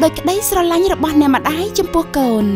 ដោយក្តីស្រឡាញ់របស់អ្នកម្ដាយចំពោះកូន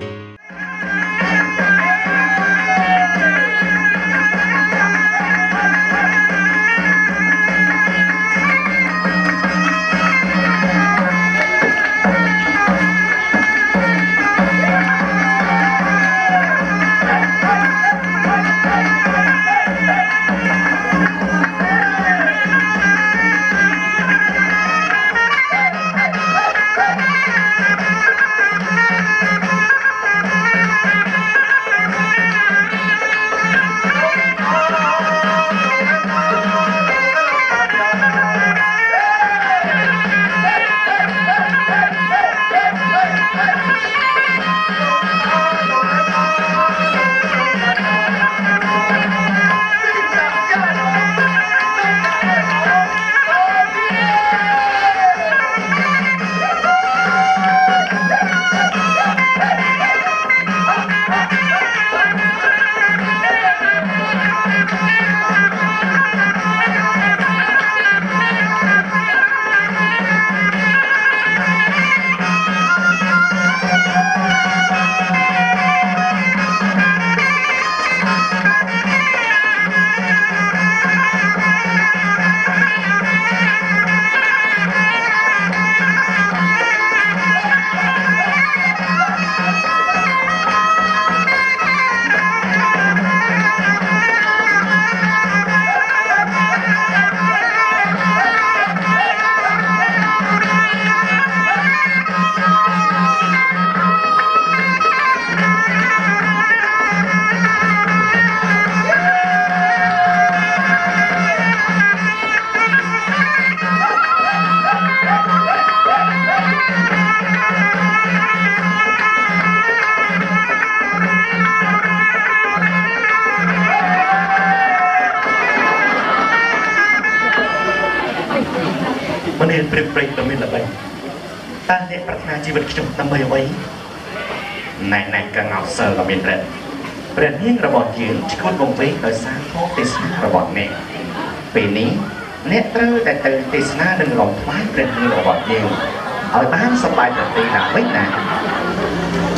ព្រៀបព្រៃដ៏មានល្បិចតើអ្នកប្រាថ្នាជីវិតខ្ញុំដើម្បីអ្វីណែកងោសិលក៏មានព្រះនាងរបស់យើងឈួតវង្វេងដោយសារធម៌ទេសនារបស់អ្នកពេលនេះអ្នកត្រូវតែទៅទេសនានឹងរំថ្វាយព្រះនាងរបស់យើងឲ្យបានសប្បាយប្រទីណាវិញណា